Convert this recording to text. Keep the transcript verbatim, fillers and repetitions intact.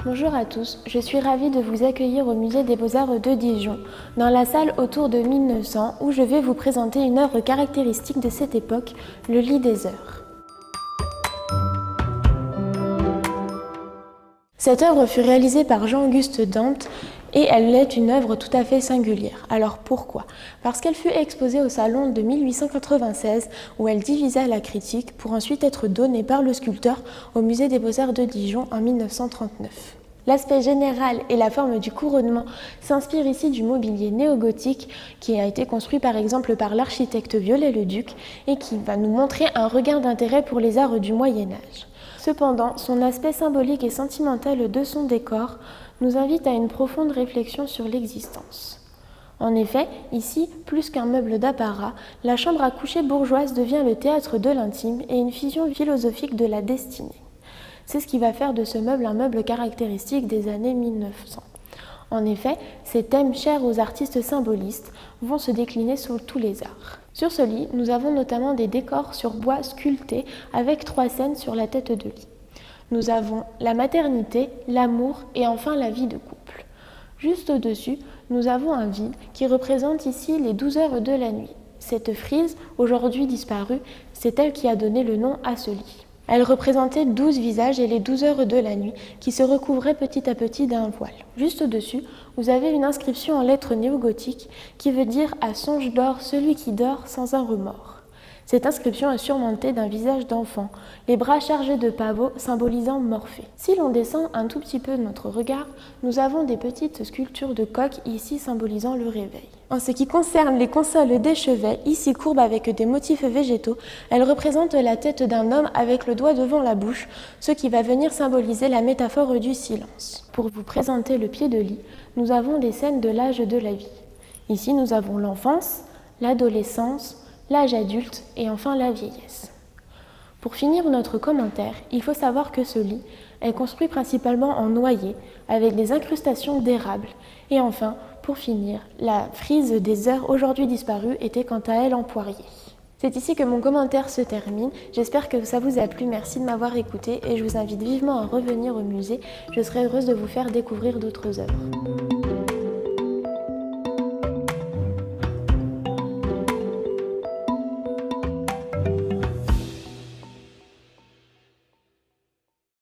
Bonjour à tous, je suis ravie de vous accueillir au Musée des Beaux-Arts de Dijon, dans la salle autour de mille neuf cents, où je vais vous présenter une œuvre caractéristique de cette époque, le lit des heures. Cette œuvre fut réalisée par Jean-Auguste Dante et elle est une œuvre tout à fait singulière. Alors pourquoi? Parce qu'elle fut exposée au salon de mille huit cent quatre-vingt-seize où elle divisa la critique pour ensuite être donnée par le sculpteur au Musée des Beaux-Arts de Dijon en mille neuf cent trente-neuf. L'aspect général et la forme du couronnement s'inspirent ici du mobilier néo-gothique qui a été construit par exemple par l'architecte Viollet-le-Duc et qui va nous montrer un regain d'intérêt pour les arts du Moyen-Âge. Cependant, son aspect symbolique et sentimental de son décor nous invite à une profonde réflexion sur l'existence. En effet, ici, plus qu'un meuble d'apparat, la chambre à coucher bourgeoise devient le théâtre de l'intime et une vision philosophique de la destinée. C'est ce qui va faire de ce meuble un meuble caractéristique des années mille neuf cents. En effet, ces thèmes chers aux artistes symbolistes vont se décliner sous tous les arts. Sur ce lit, nous avons notamment des décors sur bois sculptés avec trois scènes sur la tête de lit. Nous avons la maternité, l'amour et enfin la vie de couple. Juste au-dessus, nous avons un vide qui représente ici les douze heures de la nuit. Cette frise, aujourd'hui disparue, c'est elle qui a donné le nom à ce lit. Elle représentait douze visages et les douze heures de la nuit qui se recouvraient petit à petit d'un voile. Juste au-dessus, vous avez une inscription en lettres néo-gothiques qui veut dire « À songe d'or celui qui dort sans un remords ». Cette inscription est surmontée d'un visage d'enfant, les bras chargés de pavots symbolisant Morphée. Si l'on descend un tout petit peu notre regard, nous avons des petites sculptures de coqs ici symbolisant le réveil. En ce qui concerne les consoles des chevets, ici courbes avec des motifs végétaux, elles représentent la tête d'un homme avec le doigt devant la bouche, ce qui va venir symboliser la métaphore du silence. Pour vous présenter le pied de lit, nous avons les scènes de l'âge de la vie. Ici, nous avons l'enfance, l'adolescence, l'âge adulte et enfin la vieillesse. Pour finir notre commentaire, il faut savoir que ce lit est construit principalement en noyer avec des incrustations d'érable. Et enfin, pour finir, la frise des heures aujourd'hui disparues était quant à elle en poirier. C'est ici que mon commentaire se termine. J'espère que ça vous a plu. Merci de m'avoir écouté et je vous invite vivement à revenir au musée. Je serai heureuse de vous faire découvrir d'autres œuvres.